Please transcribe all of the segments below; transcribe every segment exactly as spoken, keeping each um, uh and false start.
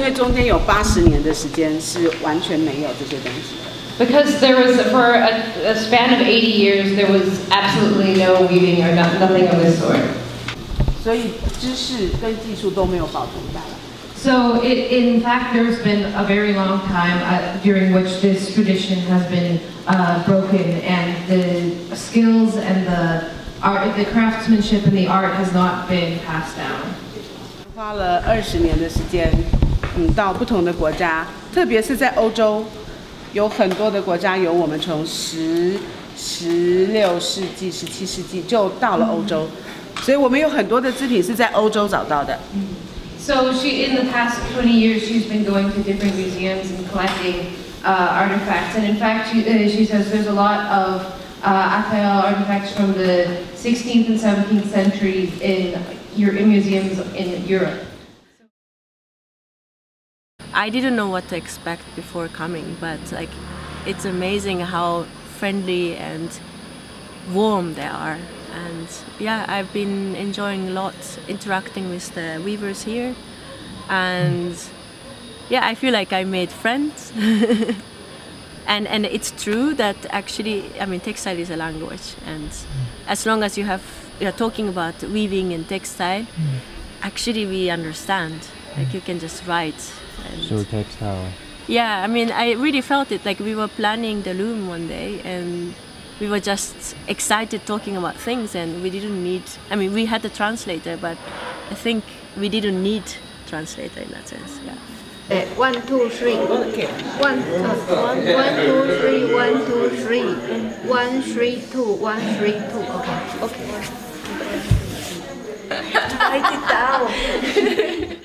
为中间有八十年的时间是完全没有这些东西的。 Because there was, for a, a span of eighty years, there was absolutely no weaving or not, nothing of this sort. 所以知识跟技术都没有保存下来。 So, it, in fact, there's been a very long time uh, during which this tradition has been uh, broken, and the skills and the art, the craftsmanship and the art has not been passed down. 花了二十年的时间，嗯，到不同的国家，特别是在欧洲。 有很多的国家有我们从十、十六世纪、十七世纪就到了欧洲，所以我们有很多的织品是在欧洲找到的。 So she, in the past twenty years, she's been going to different museums and collecting uh, artifacts, and in fact, she, uh, she says there's a lot of uh, Atayal artifacts from the sixteenth and seventeenth centuries in, in museums in Europe. I didn't know what to expect before coming, but like, it's amazing how friendly and warm they are. And yeah, I've been enjoying a lot interacting with the weavers here. And yeah, I feel like I made friends. and and it's true that actually, I mean, textile is a language, and as long as you have you're talking about weaving and textile, actually we understand. Like you can just write. So textile. Yeah, I mean, I really felt it. Like we were planning the loom one day, and we were just excited talking about things, and we didn't need. I mean, we had a translator, but I think we didn't need translator in that sense. Yeah. Uh, one, two, three. Okay. One, uh, one, one, two, three. One, two, three. One, three, two. One, three, two. Okay. Okay. Write it down.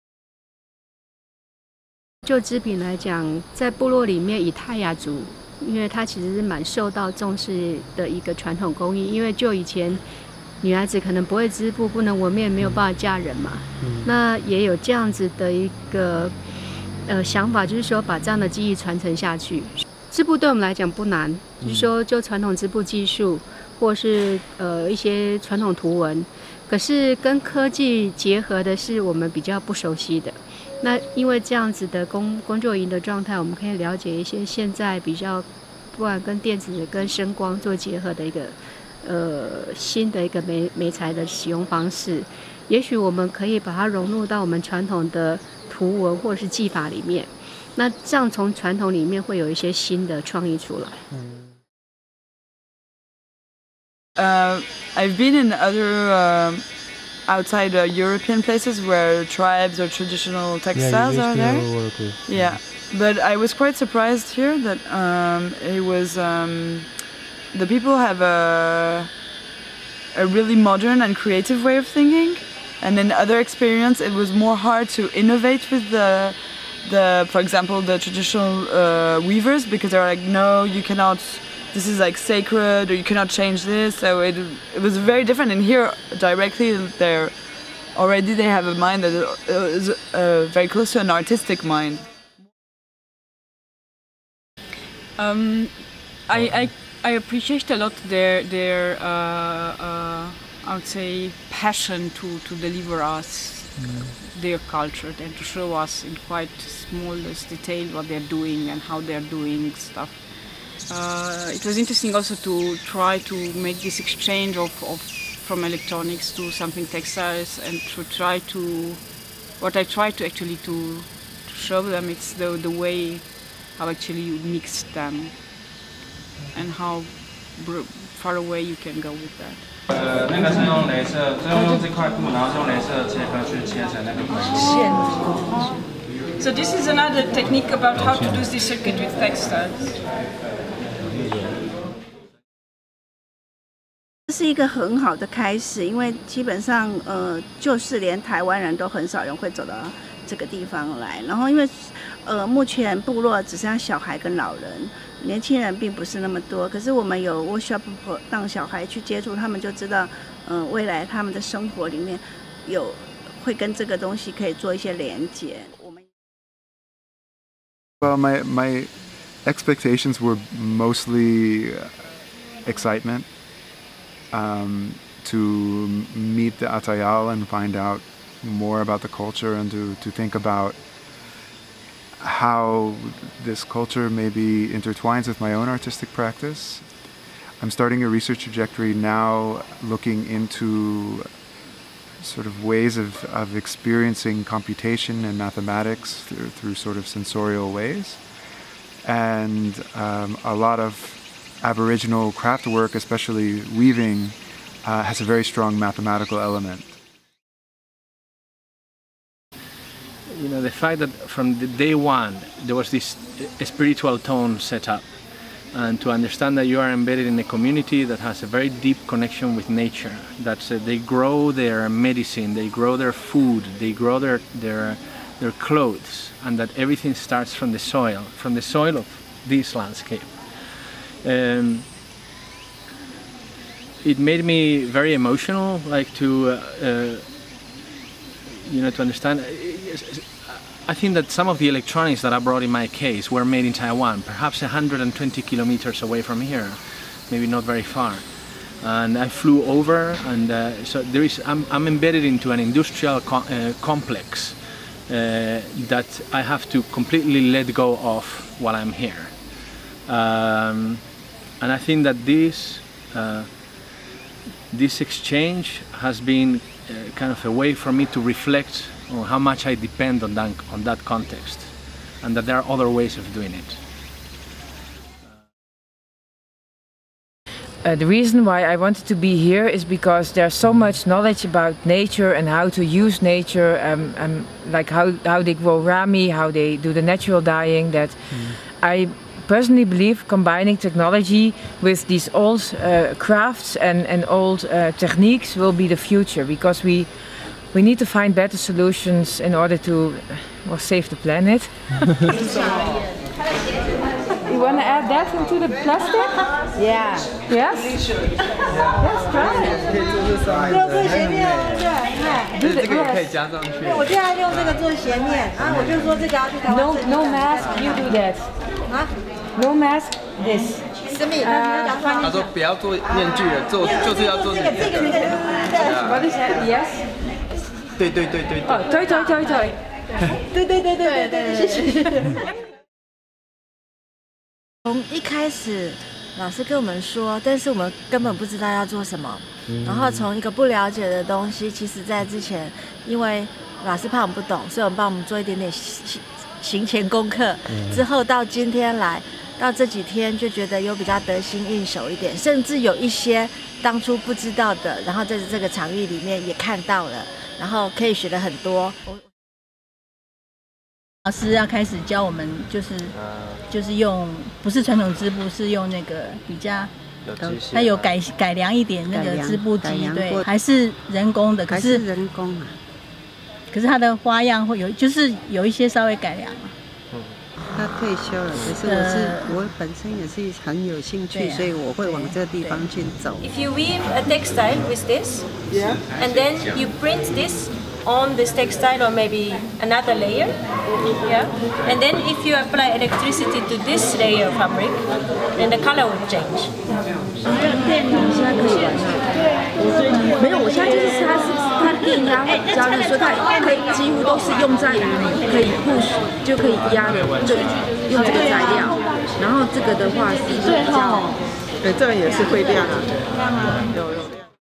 就织品来讲，在部落里面，以泰雅族，因为它其实是蛮受到重视的一个传统工艺。因为就以前女孩子可能不会织布，不能纹面，没有办法嫁人嘛。嗯、那也有这样子的一个呃想法，就是说把这样的技艺传承下去。织布对我们来讲不难，就是说就传统织布技术，或是呃一些传统图文，可是跟科技结合的是我们比较不熟悉的。 那因为这样子的工工作营的状态，我们可以了解一些现在比较，不管跟电子跟声光做结合的一个，呃新的一个媒媒材的使用方式，也许我们可以把它融入到我们传统的图文或者是技法里面，那这样从传统里面会有一些新的创意出来。 Uh, I've been in other. Uh... outside uh, European places where tribes or traditional textiles yeah, are there. Work with, yeah. yeah, but I was quite surprised here that um, it was um, the people have a a really modern and creative way of thinking, and in other experience it was more hard to innovate with the the for example the traditional uh, weavers, because they're like, no, you cannot. This is like sacred, or you cannot change this. So it it was very different. And here, directly, they're already they have a mind that is uh, very close to an artistic mind. Um, I, I I appreciate a lot their their uh, uh, I would say passion to to deliver us mm. their culture and to show us in quite smallest detail what they're doing and how they're doing stuff. Uh, it was interesting also to try to make this exchange of, of from electronics to something textiles, and to try to what I try to actually to, to show them, it's the the way how actually you mix them and how far away you can go with that. 呃，那个是用镭射，就用这块布，然后是用镭射切割去切成那个纹路。 So this is another technique about how to do this circuit with textiles. 这是一个很好的开始，因为基本上呃，就是连台湾人都很少人会走到这个地方来。然后因为呃，目前部落只剩下小孩跟老人，年轻人并不是那么多。可是我们有 workshop 让小孩去接触，他们就知道，嗯、呃，未来他们的生活里面有会跟这个东西可以做一些连接。我们 Well, my my expectations were mostly excitement. Um, to meet the Atayal and find out more about the culture, and to, to think about how this culture maybe intertwines with my own artistic practice. I'm starting a research trajectory now looking into sort of ways of, of experiencing computation and mathematics through, through sort of sensorial ways. And um, a lot of Aboriginal craft work, especially weaving, uh, has a very strong mathematical element. You know, the fact that from the day one there was this spiritual tone set up, and to understand that you are embedded in a community that has a very deep connection with nature, that uh, they grow their medicine, they grow their food, they grow their, their, their clothes, and that everything starts from the soil, from the soil of this landscape. Um, it made me very emotional, like to, uh, uh, you know, to understand. I think that some of the electronics that I brought in my case were made in Taiwan, perhaps one hundred twenty kilometers away from here, maybe not very far. And I flew over, and uh, so there is, I'm, I'm embedded into an industrial co uh, complex uh, that I have to completely let go of while I'm here. Um, and I think that this, uh, this exchange has been uh, kind of a way for me to reflect on how much I depend on that, on that context, and that there are other ways of doing it. Uh, the reason why I wanted to be here is because there's so much knowledge about nature and how to use nature, um, um, like how, how they grow rami, how they do the natural dyeing, that mm. I personally believe combining technology with these old uh, crafts and, and old uh, techniques will be the future, because we We need to find better solutions in order to well, save the planet. You want to add that into the plastic? Yeah. Yes? Yes, try it. 要做鞋面哦，对，这个也可以加上去。对，我就要用这个做鞋面，啊，我就说这个要去台湾。 No, no mask, you do that. 啊 ？No mask, this. 什么？他说不要做面具了，做就是要做这个这个这个。 What is that? Yes. 对对对对对。 哦，对对对对。 对对对对对对，谢谢。 从一开始，老师跟我们说，但是我们根本不知道要做什么。嗯、然后从一个不了解的东西，其实在之前，因为老师怕我们不懂，所以我们帮我们做一点点行行前功课。嗯、之后到今天来，到这几天就觉得有比较得心应手一点，甚至有一些当初不知道的，然后在这个场域里面也看到了。然后可以学的很多。 老师要开始教我们，就是就是用不是传统织布，是用那个比较，它有改改良一点那个织布机，对，还是人工的，可是人工啊。 可是它的花样会有，就是有一些稍微改良。 他退休了，可是我是我本身也是很有兴趣，所以我会往这个地方去走。 If you weave a textile with this, yeah, and then you print this on this textile or maybe another layer, yeah, and then if you apply electricity to this layer of fabric, then the color will change. 电你现在可以玩了。没有，我现在就是它是它电压会比较热，所以它可以几乎都是用在于你可以 push 就可以压的，就用这个材料。然后这个的话是比较， 对，这个也是会亮啊，有有。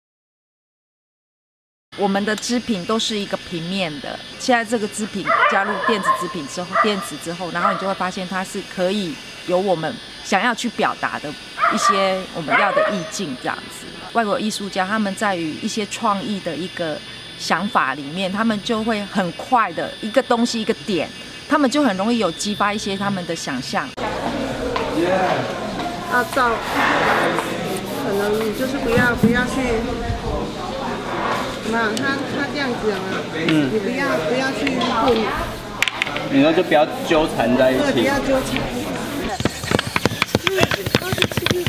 我们的织品都是一个平面的，现在这个织品加入电子织品之后，电子之后，然后你就会发现它是可以有我们想要去表达的一些我们要的意境这样子。外国艺术家他们在于一些创意的一个想法里面，他们就会很快的一个东西一个点，他们就很容易有激发一些他们的想象。 要照，可能你就是不要不要去。 嘛，他他这样子啊，嗯，你不要不要去混， 你说就不要纠缠在一起， 对，不要纠缠。都是吃力的。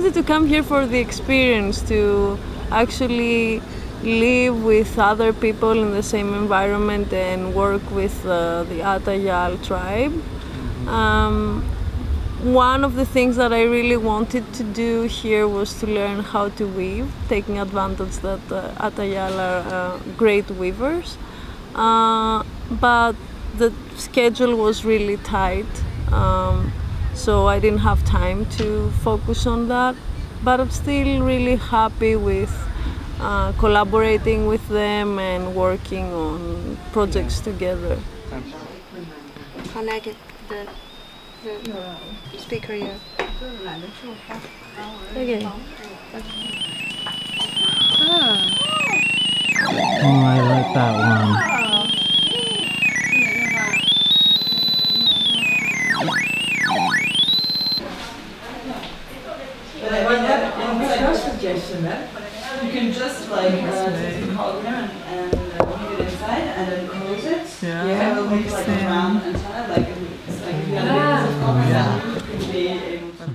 wanted to come here for the experience, to actually live with other people in the same environment and work with uh, the Atayal tribe. Um, one of the things that I really wanted to do here was to learn how to weave, taking advantage that uh, Atayal are uh, great weavers. Uh, but the schedule was really tight, um, so I didn't have time to focus on that. But I'm still really happy with uh, collaborating with them and working on projects together. Can I get the, the speaker here? Okay. Ah. Oh, I like that one. What's your suggestion, man? You can just like uh, take the cauldron and uh, put it inside and then close it. Yeah. You have to make like a round antenna, like it's like if you have a cauldron, you can be able to.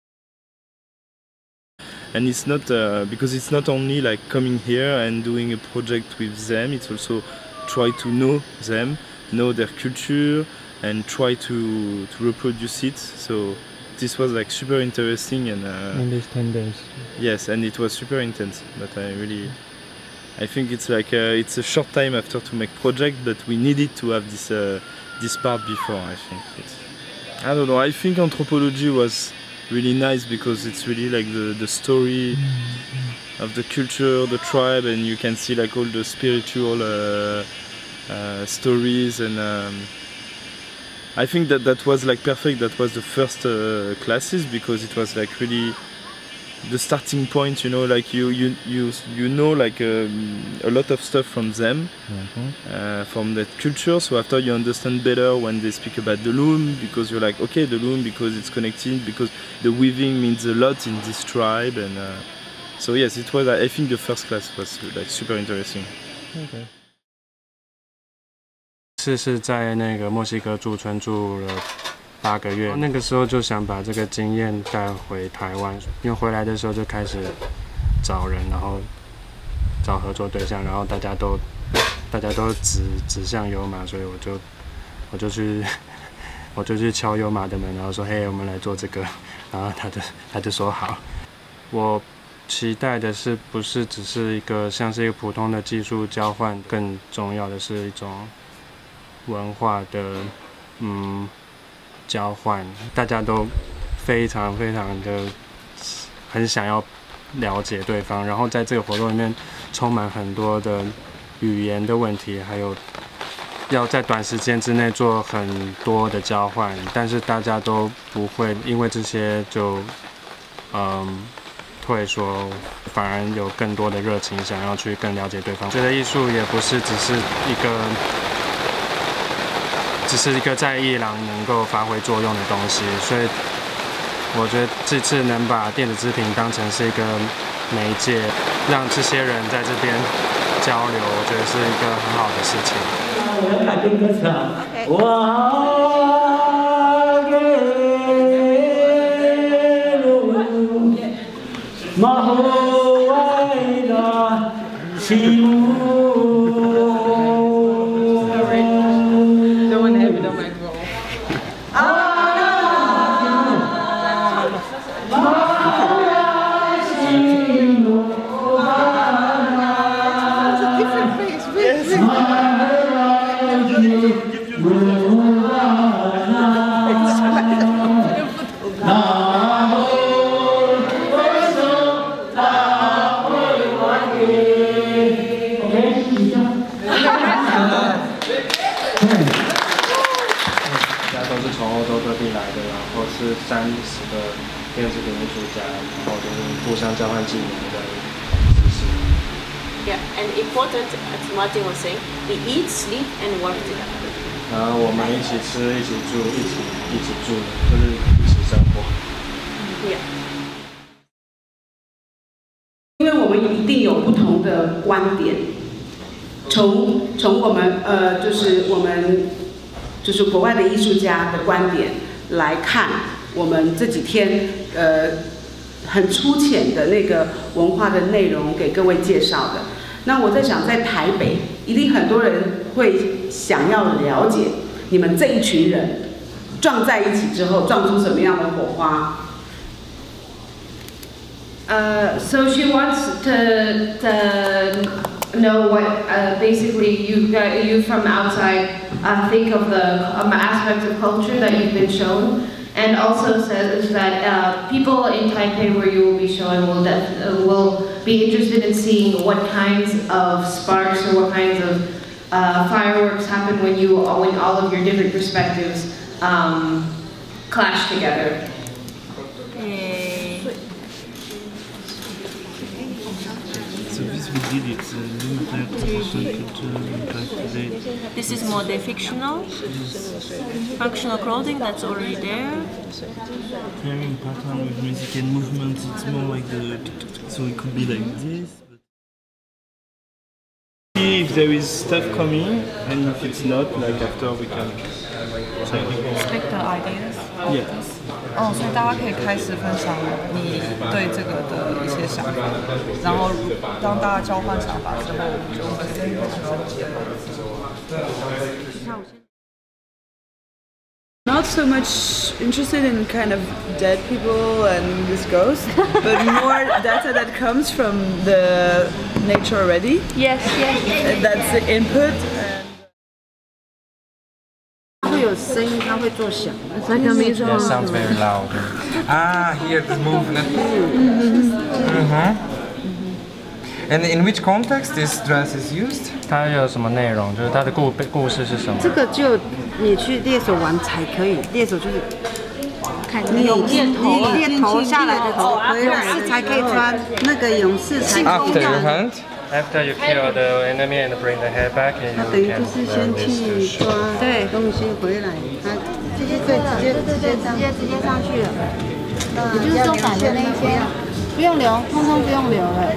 And it's not uh, because it's not only like coming here and doing a project with them. It's also try to know them, know their culture, and try to to reproduce it. So this was like super interesting and uh, in these ten days. Yes, and it was super intense. But I really, I think it's like uh, it's a short time after to make project, but we needed to have this uh, this part before. I think it's, I don't know. I think anthropology was really nice because it's really like the the story of the culture, the tribe, and you can see like all the spiritual uh, uh, stories and. Um, I think that that was like perfect. That was the first uh, classes because it was like really the starting point. You know, like you you you you know like um, a lot of stuff from them, mm-hmm. uh, from that culture. So after you understand better when they speak about the loom, because you're like, okay, the loom because it's connected, because the weaving means a lot in this tribe, and uh, so yes, it was. I think the first class was like super interesting. Okay. 是是在那个墨西哥驻村住了八个月，那个时候就想把这个经验带回台湾，因为回来的时候就开始找人，然后找合作对象，然后大家都大家都指指向优马，所以我就我就去我就去敲优马的门，然后说嘿，我们来做这个，然后他就他就说好。我期待的是不是只是一个像是一个普通的技术交换，更重要的是一种。 文化的嗯交换，大家都非常非常的很想要了解对方，然后在这个活动里面充满很多的语言的问题，还有要在短时间之内做很多的交换，但是大家都不会因为这些就嗯退缩，反而有更多的热情想要去更了解对方。觉得艺术也不是只是一个。 只是一个在艺廊能够发挥作用的东西，所以我觉得这次能把电子织品当成是一个媒介，让这些人在这边交流，我觉得是一个很好的事情。 我要改编歌词啊！哇！ 三十个电子品艺术家，然后就是互相交换技能的知识。 Yeah, and important, as Martin was saying, we eat, sleep, and work together. 然后我们一起吃，一起住，一起一起住，就是一起生活。 Yeah. 因为我们一定有不同的观点，从从我们呃，就是我们就是国外的艺术家的观点来看。 我们这几天呃很粗浅的那个文化的内容给各位介绍的。那我在想，在台北一定很多人会想要了解你们这一群人撞在一起之后撞出什么样的火花。 Uh, so she wants to, to know what uh, basically you got, you from outside uh, think of the um, aspects of culture that you've been shown, and also says that uh, people in Taipei where you will be showing will, def uh, will be interested in seeing what kinds of sparks or what kinds of uh, fireworks happen when you when all of your different perspectives um, clash together. So this we did it, uh, new type of culture, type today. This is more the fictional, functional clothing that's already there. Pairing pattern with music and movement, it's more like the, so it could be like this. If there is stuff coming, and if it's not, like after we can try to Speak the ideas. Yeah. 哦，所以大家可以开始分享你对这个的一些想法，然后当大家交换想法之后，我们就会升级。 Not so much interested in kind of dead people and this ghost, but more data that comes from the nature already. Yes, yes. That's the input. 会有声音，它会做响。 Yeah, sounds very loud. Ah, here the movement. Mm-hmm. And in which context this dress is used? 它有什么内容？就是它的故故事是什么？ 这个就你去猎手玩才可以，猎手就是看你猎头猎头下来的头回来才可以穿那个勇士才。 After you hunt. After you kill the enemy and bring the head back, and you 等于 can 就是先去抓东西回来，他直接对直接直接直接直接上去了，也就是做反的那一些，不用留，通通不用留了。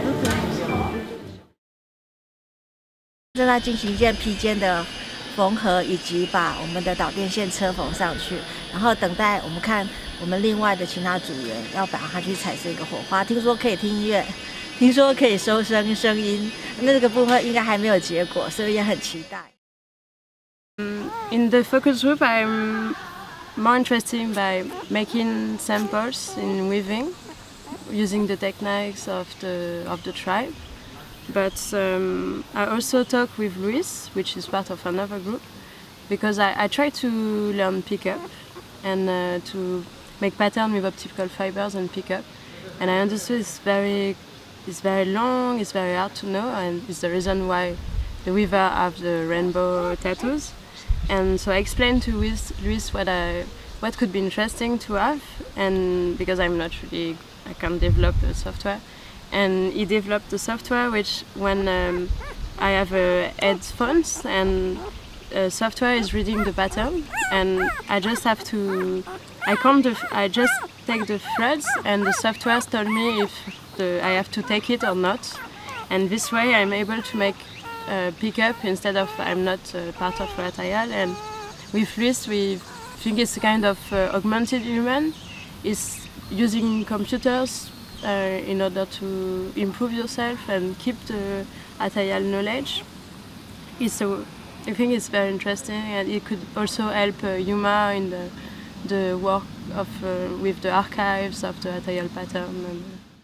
正在进行一件披肩的缝合，以及把我们的导电线车缝上去，然后等待我们看我们另外的其他组员要把它去彩色一个火花。听说可以听音乐。 听说可以收声声音，那这个部分应该还没有结果，所以也很期待。 In the focus group, I'm more interested by making samples in weaving, using the techniques of the of the tribe. But um, I also talk with Luis, which is part of another group, because I, I try to learn pickup and uh, to make pattern with optical fibers and pickup, and I understood it's very It's very long, it's very hard to know, and it's the reason why the weaver have the rainbow tattoos. And so I explained to Luis, Luis what I, what could be interesting to have, and because I'm not really, I can't develop the software. And he developed the software which, when um, I have uh, headphones and uh, software is reading the pattern, and I just have to, I count the, I just take the threads, and the software told me if the, I have to take it or not, and this way I'm able to make uh, pickup instead of I'm not uh, part of Ratayal. And with Luis we think it's a kind of uh, augmented human. It's using computers uh, in order to improve yourself and keep the Atayal knowledge. It's a, I think it's very interesting, and it could also help uh, Yuma in the, the work of uh, with the archives of the Atayal pattern. And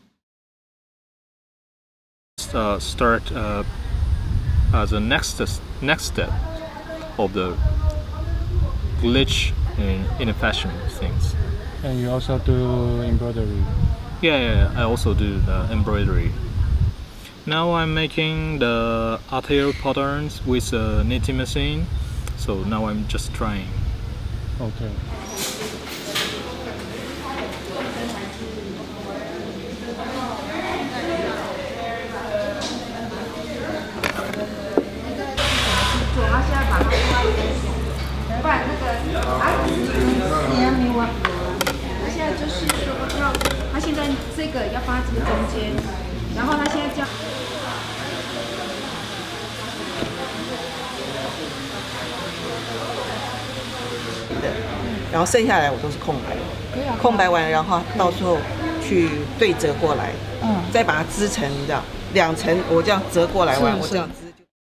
uh, start uh, as a next next step of the glitch in, in the fashion things. And you also do embroidery? Yeah, yeah, yeah. I also do the embroidery. Now I'm making the Atayal patterns with a knitting machine, so now I'm just trying. Okay. Uh, 然后剩下来我都是空白，空白完，然后到时候去对折过来，嗯，再把它织成，你知道，两层我这样折过来完，我这样织。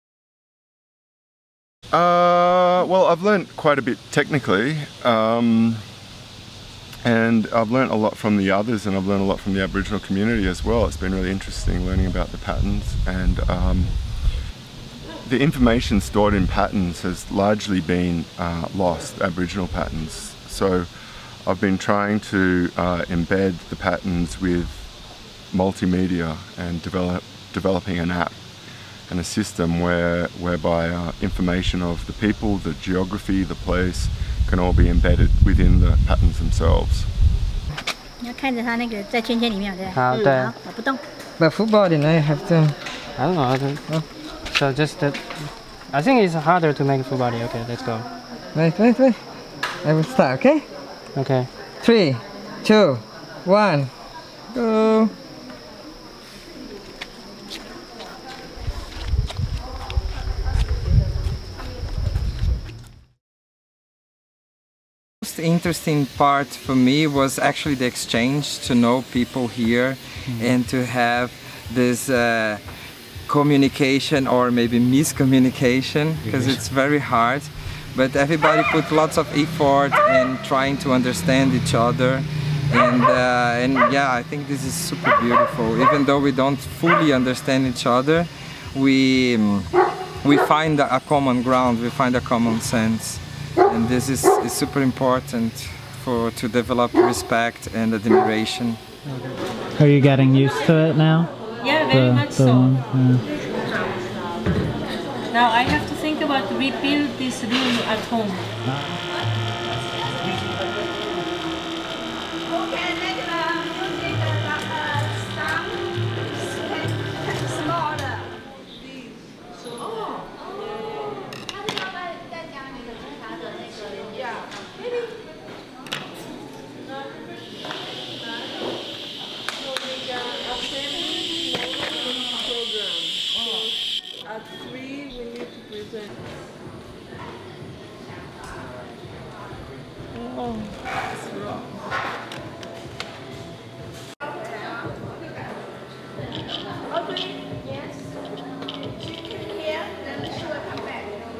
Uh, well, I've learnt quite a bit technically, um, and I've learnt a lot from the others, and I've learnt a lot from the Aboriginal community as well. It's been really interesting learning about the patterns, and um, the information stored in patterns has largely been uh, lost, Aboriginal patterns. So I've been trying to uh, embed the patterns with multimedia and develop developing an app and a system where whereby uh, information of the people, the geography, the place can all be embedded within the patterns themselves. 你要看着它那个在圈圈里面，对不对？ 好，对。 好，我不动。 But football, then I have to. I don't know. I don't know. So just that. I think it's harder to make a full body. Okay, let's go. Wait, wait, wait. I will start. Okay. Okay. Three, two, one, go. The most interesting part for me was actually the exchange, to know people here mm-hmm. and to have this uh, communication or maybe miscommunication, because it's very hard, but everybody put lots of effort in trying to understand each other, and uh, and yeah, I think this is super beautiful. Even though we don't fully understand each other, we um, we find a common ground, we find a common sense. And this is, is super important for to develop respect and admiration. Are you getting used to it now? Yeah, very the, much the so. One, yeah. Now I have to think about rebuild this room at home. At three, we need to present. Oh, it's wrong. Okay. Yes. Here, then she will come back.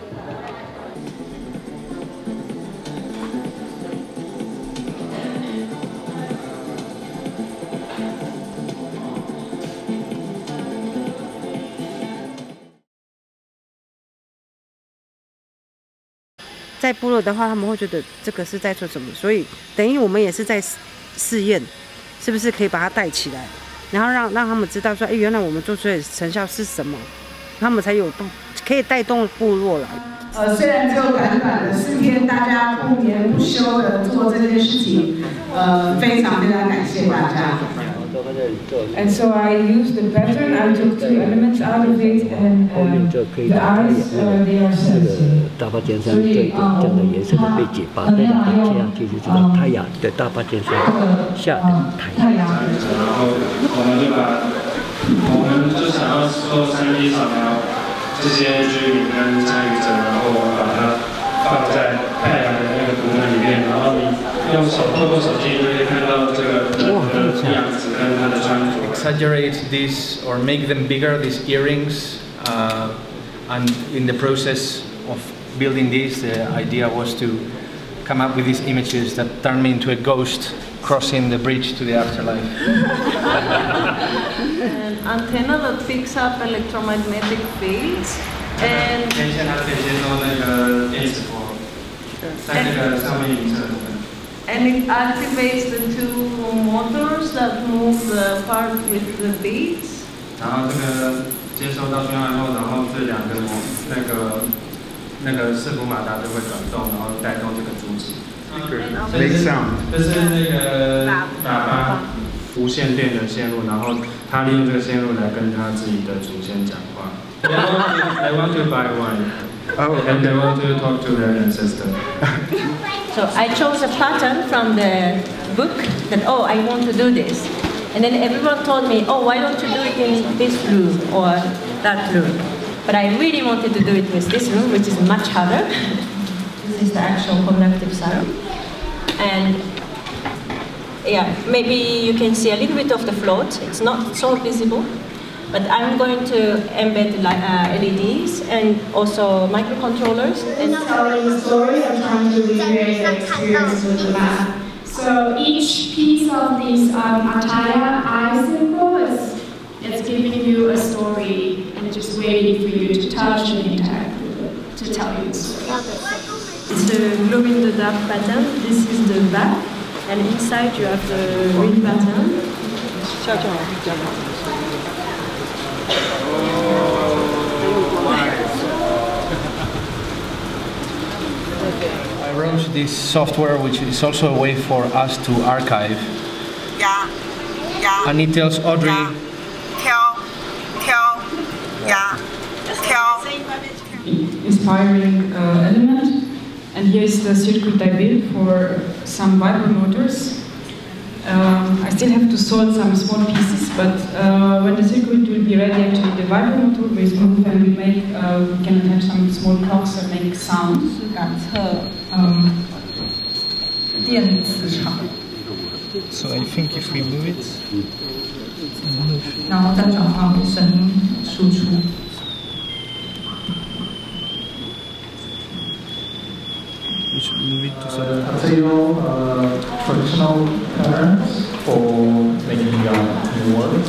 在部落的话，他们会觉得这个是在做什么，所以等于我们也是在试验，是不是可以把它带起来，然后让让他们知道说，哎，原来我们做出来的成效是什么，他们才有动，可以带动部落来。 呃，虽然只有短短的四天，大家不眠不休的做这件事情，呃，非常非常感谢大家。 And so I used the pattern, I took two elements out of it, and um, the eyes, uh, they are sensitive. 大巴尖山这这样的颜色的被解发，这样这样其实知道太阳的大巴尖山下的太阳。 然后我们就把，我们就想要做三 D 扫描这些居民跟参与者，然后我们把它放在太阳的那个图案里面，然后你用手透过手机就可以看到这个人的样子跟他的穿着。 Exaggerate this or make them bigger, these earrings, uh, and in the process of building this, the idea was to come up with these images that turn me into a ghost crossing the bridge to the afterlife. An antenna that picks up electromagnetic fields and 天线它可以接收那个电磁波，在那个上面影射。 And it activates the two motors that move the part with the beads. 然后这个接收到讯号以后，然后这两个模那个那个伺服马达就会转动，然后带动这个珠子。Make sound。这是那个喇叭无线电的线路，然后他利用这个线路来跟他自己的祖先讲话。They want to, they want to buy one. Oh, and they want to talk to their ancestor. So I chose a pattern from the book that, oh, I want to do this. And then everyone told me, oh, why don't you do it in this room or that room? But I really wanted to do it with this room, which is much harder. This is the actual conductive sound. And yeah, maybe you can see a little bit of the float. It's not so visible. But I'm going to embed uh, L E Ds and also microcontrollers. And telling the story and trying to recreate the experience with the map. So each piece of this um, Ataya eye symbol is it's giving you a story and just waiting for you to touch and interact with it to tell you the story. It's a glow in the dark pattern. This is the back, and inside you have the green pattern. I wrote this software which is also a way for us to archive. Yeah, yeah. And it tells Audrey. Tell, tell, yeah, tell. Inspiring uh, element. And here's the circuit I built for some vibramotors. Um, I still have to sort some small pieces, but uh, when the circuit will be ready, actually the vibromotor will move and we make, uh, we can attach some small clocks and make sounds. Um, so I think if we move it, 然后再转化为声音输出。 We should move it to some Ateo, uh, traditional patterns for making uh, new words.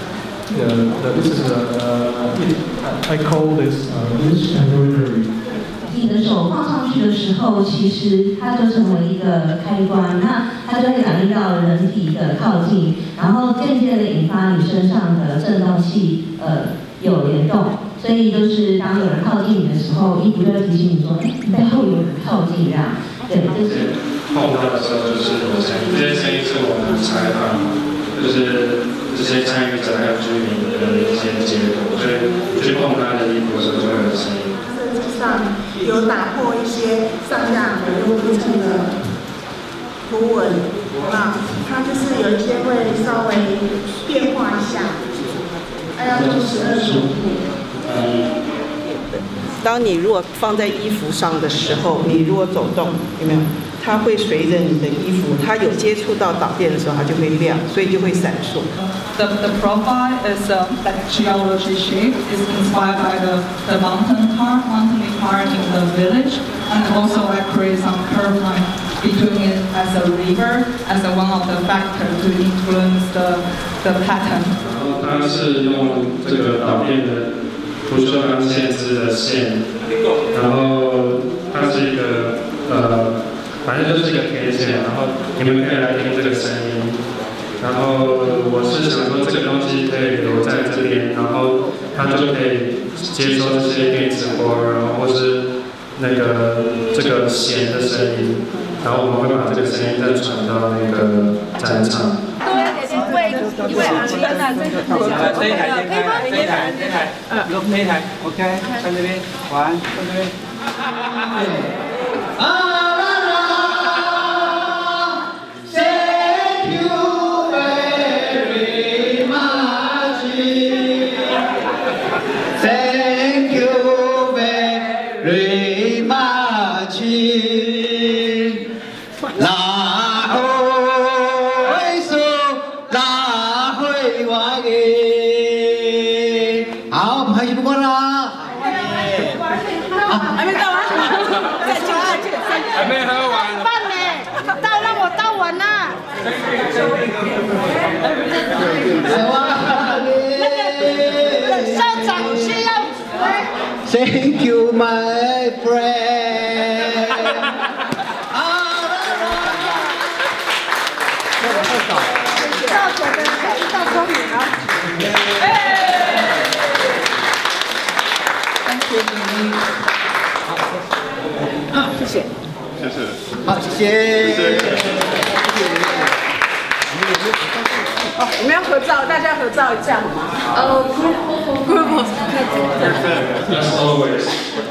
Yeah, this is a, uh, it, I call this uh, loose embroidery. 你的手放上去的时候，其实它就成为一个开关，那它就会感应到人体的靠近，然后渐渐的引发你身上的振动器，呃，有联动。所以就是当有人靠近你的时候，衣服就会提醒你说，哎，背后有人靠近这样。对，就是。 碰到的时候就是有声音，这些声音是我们采访，就是这些参与者还有居民的一些结果，所以去碰他的衣服的时候就会有声音。 上有打破一些上下很多不同的图文啊，它就是有一些会稍微变化一下，还要做十二重复。 当你如果放在衣服上的时候，你如果走动，有没有？它会随着你的衣服，它有接触到导电的时候，它就会亮，所以就会闪烁。 The, the profile is uh, like geology shape is inspired by the, the mountain part, mountainy part in the village, and also I create some curve line between it as a river as a one of the factors to influence the the pattern. 它是用这个导电的不锈钢线织的线，然后它是一个呃。 反正就是一个天线，然后你们可以来听这个声音。然后我是想说，这个东西可以留在这边，然后它就可以接收这些电子波，然后或是那个这个弦的声音，然后我们会把这个声音再传到那个战场。 对，因为啊，真的真的。 这一台，这一台，这一台，这一台，呃，这一台 ，OK， 看这边，玩，看这边。啊！ Thank you, my friend. 到左边可以到中间啊。 好，谢谢。 谢谢。 好，谢谢。谢谢。 哦，我们要合照，大家合照一下好吗？哦 ，group As always.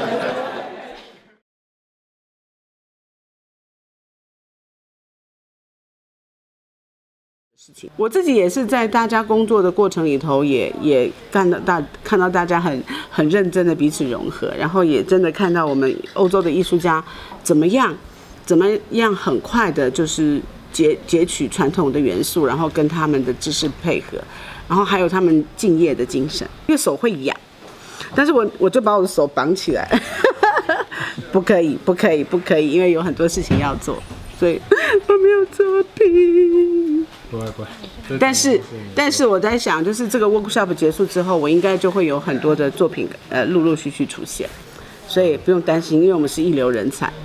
我自己也是在大家工作的过程里头也，也也看到大看到大家很很认真的彼此融合，然后也真的看到我们欧洲的艺术家怎么样怎么样很快的，就是截截取传统的元素，然后跟他们的知识配合，然后还有他们敬业的精神。因为手会痒，但是我我就把我的手绑起来，不可以，不可以，不可以，因为有很多事情要做，所以我没有作品。 不会不会， 但是但是我在想，就是这个 workshop 结束之后，我应该就会有很多的作品，呃，陆陆续续出现，所以不用担心，因为我们是一流人才。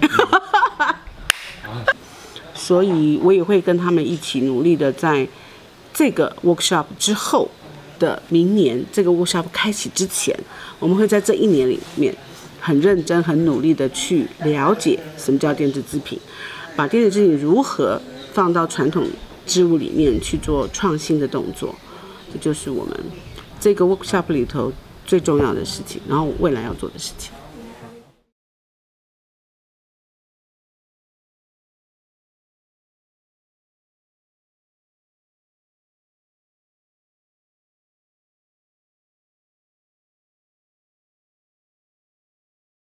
所以我也会跟他们一起努力的，在这个 workshop 之后的明年，这个 workshop 开启之前，我们会在这一年里面很认真、很努力的去了解什么叫电子制品，把电子制品如何放到传统织物里面去做创新的动作，这就是我们这个 workshop 里头最重要的事情，然后未来要做的事情。